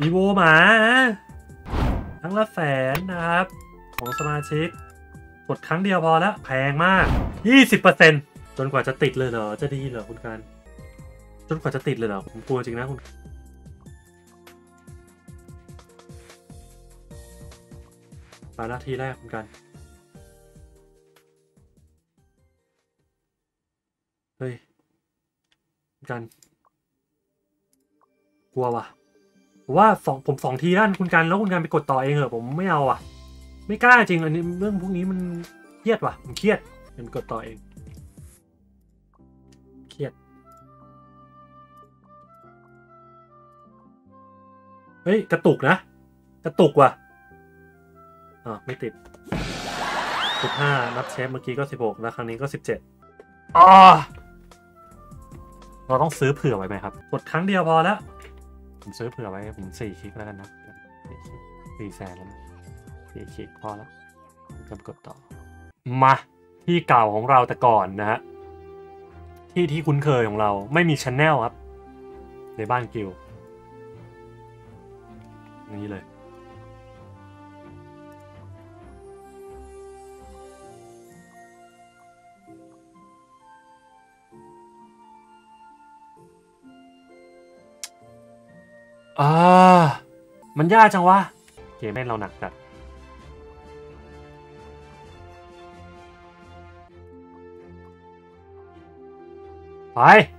อีโวหมาทั้งละแสนนะครับของสมาชิกกดครั้งเดียวพอแล้วแพงมาก 20% จนกว่าจะติดเลยเหรอจะดีเหรอคุณการจนกว่าจะติดเลยเหรอผมกลัวจริงนะคุณหน้าที่แรกคุณการเฮ้ยคุณการกลัวว่ะว่าผม2 ทีนั่นคุณการแล้วคุณการไปกดต่อเองเหรอผมไม่เอาอ่ะไม่กล้าจริงอันนี้เรื่องพวกนี้มันเครียดว่ะผมเครียดเป็นกดต่อเองเครียดเฮ้ยกระตุกนะกระตุกว่ะไม่ติด15นับเชฟเมื่อกี้ก็16แล้วครั้งนี้ก็17เราต้องซื้อเผื่อไว้ไหมครับกดครั้งเดียวพอแล้วผมซื้อเผื่อไว้ผม4 คลิกแล้วกันนะ4 แสนแล้ว4 คลิกพอแล้วจะกดต่อมาที่เก่าของเราแต่ก่อนนะฮะที่คุ้นเคยของเราไม่มีชแนลครับในบ้านกิลนี่เลยมันยากจังวะเกมเล่นเราหนักจัดไป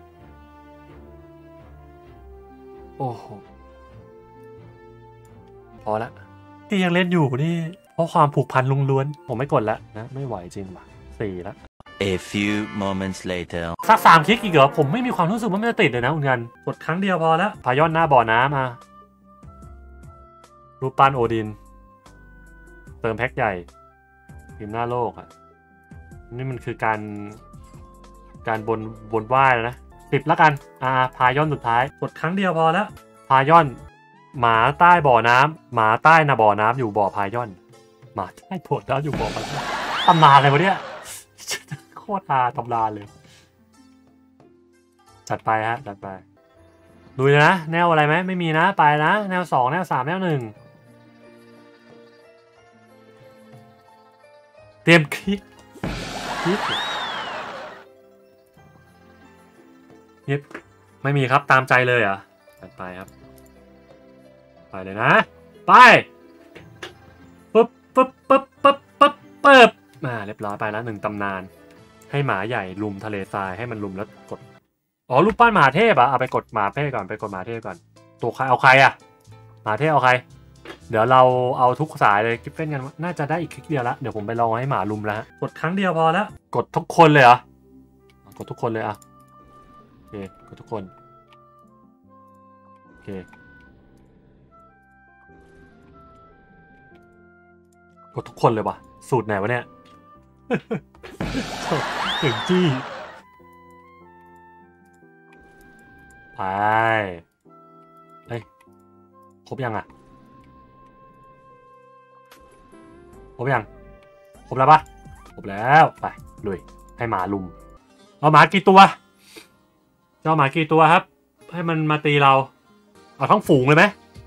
โอ้โหพอละที่ยังเล่นอยู่นี่เพราะความผูกพันลุงล้วนผมไม่กดแล้วนะไม่ไหวจริงว่ะ4แล้ว A few moments later สัก3 คลิกอีกเหรอผมไม่มีความรู้สึกว่ามันจะติดเลยนะคุณกันกดครั้งเดียวพอแล้วพายอนหน้าบ่อน้ำมารูปปั้นโอดินเติมแพ็คใหญ่พิมพ์หน้าโลกอ่ะนี่มันคือการบนว่ายแล้วนะ10แล้วกันพายอนสุดท้ายกดครั้งเดียวพอแล้วพายอนหมาใต้บ่อน้ำหมาใต้นะบ่อน้ำอยู่บ่อพายอนหมาใต้บ่อน้ำอยู่บ่อพายอนตำนานอะไรวะเนี่ยโคตรตำนานเลยจัดไปฮะจัดไปดูนะแนวอะไรไหมไม่มีนะไปนะแนว2แนว3แนว1เตรียมคลิปไม่มีครับตามใจเลยเหรอจัดไปครับไปเลยนะไปปึ๊บเรียบร้อยไปแล้ว1 ตำนานให้หมาใหญ่ลุมทะเลทรายให้มันลุมแล้วกดรูปปั้นหมาเทพไปกดหมาเทพก่อนไปกดหมาเทพก่อนตัวใครเอาใครหมาเทพเอาใครเดี๋ยวเราเอาทุกสายเลยกิฟเฟนกันน่าจะได้อีกคลิกเดียวละเดี๋ยวผมไปลองให้หมาลุมแล้วกดครั้งเดียวพอแล้วกดทุกคนเลยเหรอกดทุกคนเลยโอเคกดทุกคนโอเคกดทุกคนเลยว่ะสูตรไหนวะเนี่ยถึงจี้ไปเฮ้ยครบยังครบแล้วปะครบแล้วไปลุยให้หมาลุมเอาหมากี่ตัวเอาหมากี่ตัวครับให้มันมาตีเราเอาทั้งฝูงเลยไหม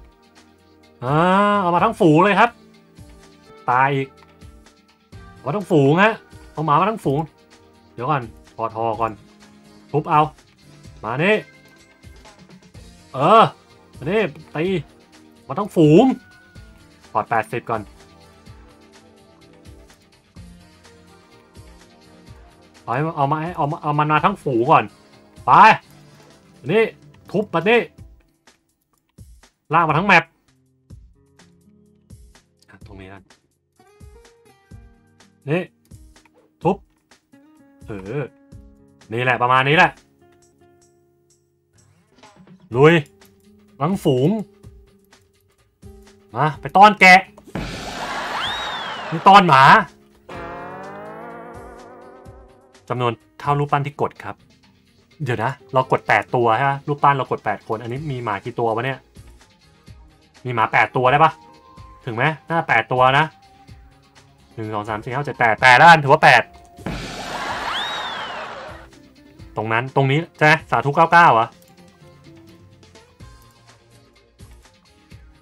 เอามาทั้งฝูงเลยครับตายอีกเอาทั้งฝูงฮะเอาหมามาทั้งฝูงเดี๋ยวก่อนพอทอก่อนทุบเอามานี่มานี่ตีมาทั้งฝูงพอด80ก่อนเอามันมาทั้งฝูงก่อนไปนี่ทุบมานี่ลากมาทั้งแมปตรงนี้นั่นนี่ทุบนี่แหละประมาณนี้แหละลุยทั้งฝูงมาไปต้อนแกะนี่ต้อนหมาจำนวนเท่ารูปปั้นที่กดครับเดี๋ยวนะเรากด8 ตัวใช่ไหมรูปปั้นเรากด8 คนอันนี้มีหมากี่ตัววะเนี่ยมีหมา8 ตัวได้ปะถึงไหมน่า8 ตัวนะ1 2 3 4 5 7 8แล้วกันถือว่า8ตรงนี้ใช่ไหมสาธุ99เหรอ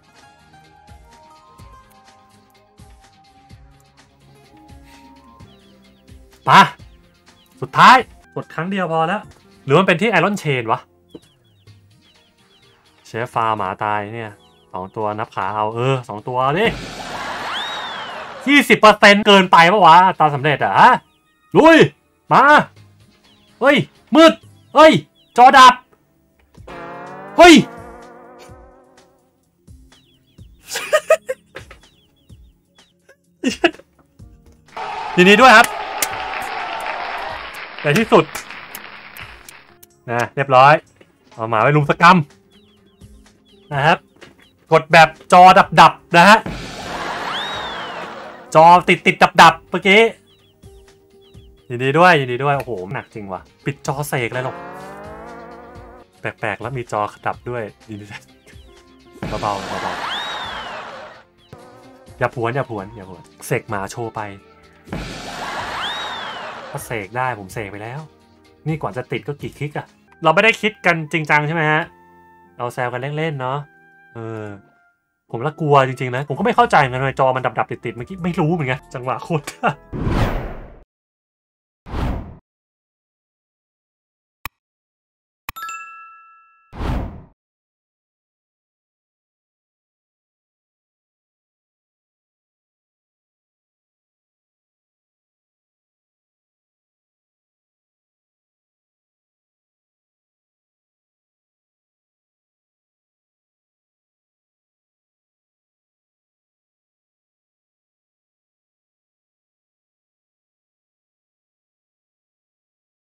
ปะสุดท้ายกดครั้งเดียวพอแล้วหรือมันเป็นที่ไอรอนเชนวะเชฟฟาหมาตายเนี่ย2 ตัวนับขาเอา2 ตัวดิ20%เกินไปปะวะตาสำเร็จอะลุยมาเฮ้ยมืดเฮ้ยจอดับเฮ้ยยินดีด้วยครับในที่สุดนะเรียบร้อยเอาหมาไปรุมสกรรมนะครับกดแบบจอดับนะฮะจอติดดับเมื่อกี้ยินดีด้วยโอ้โหหนักจริงว่ะปิดจอเสกเลยหรอกแปลกๆแล้วมีจอดับด้วยยินดีเบาอย่าผวนเสกหมาโชว์ไปถ้าเสกได้ผมเสกไปแล้วนี่กว่าจะติดก็กี่คลิกอะเราไม่ได้คิดกันจริงจังใช่ไหมฮะเราแซวกันเล่นๆเนาะผมละกลัวจริงๆนะผมก็ไม่เข้าใจเหมือนกันทำไมจอมันดับติดเมื่อกี้ไม่รู้เหมือนกันจังหวะโคตร